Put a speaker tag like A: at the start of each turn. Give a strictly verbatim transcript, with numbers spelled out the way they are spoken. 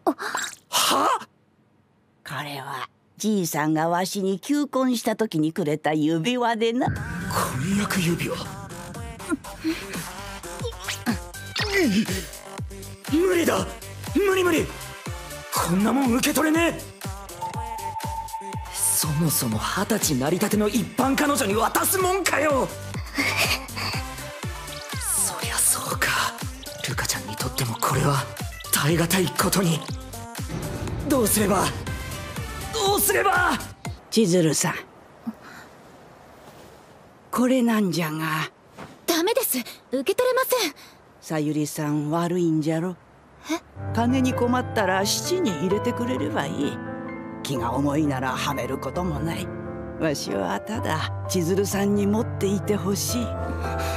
A: はあ。
B: これはじいさんがわしに求婚した時にくれた指輪でな。
A: 婚約指輪。無理だ、無理無理、こんなもん受け取れねえ。そもそも二十歳なりたての一般彼女に渡すもんかよ。そりゃそうか、ルカちゃんにとってもこれは耐え難いことに。どうすればどうすれば。
B: 千鶴さん、これなんじゃが。
C: ダメです、受け取れません。
B: さゆりさん悪いんじゃろ。
C: え？
B: 金に困ったら七に入れてくれればいい。気が重いならはめることもない。わしはただ千鶴さんに持っていてほしい。